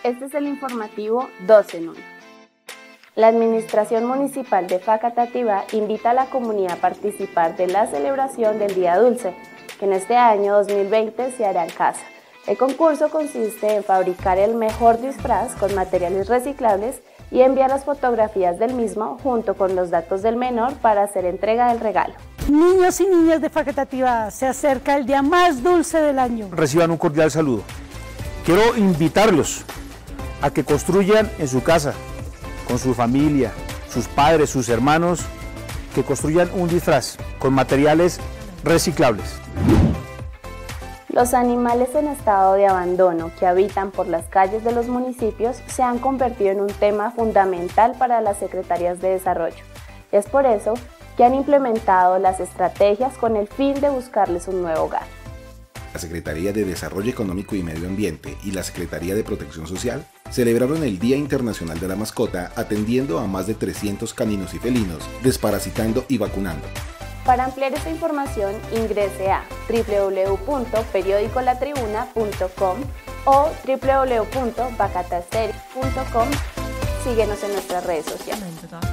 Este es el informativo 2 en 1. La Administración Municipal de Facatativá invita a la comunidad a participar de la celebración del Día Dulce, que en este año 2020 se hará en casa. El concurso consiste en fabricar el mejor disfraz con materiales reciclables y enviar las fotografías del mismo junto con los datos del menor para hacer entrega del regalo. Niños y niñas de Facatativá, se acerca el día más dulce del año. Reciban un cordial saludo. Quiero invitarlos a que construyan en su casa, con su familia, sus padres, sus hermanos, que construyan un disfraz con materiales reciclables. Los animales en estado de abandono que habitan por las calles de los municipios se han convertido en un tema fundamental para las secretarías de desarrollo. Es por eso que han implementado las estrategias con el fin de buscarles un nuevo hogar. La Secretaría de Desarrollo Económico y Medio Ambiente y la Secretaría de Protección Social celebraron el Día Internacional de la Mascota atendiendo a más de 300 caninos y felinos, desparasitando y vacunando. Para ampliar esta información ingrese a www.periodicolatribuna.com o www.facataseries.com. Síguenos en nuestras redes sociales.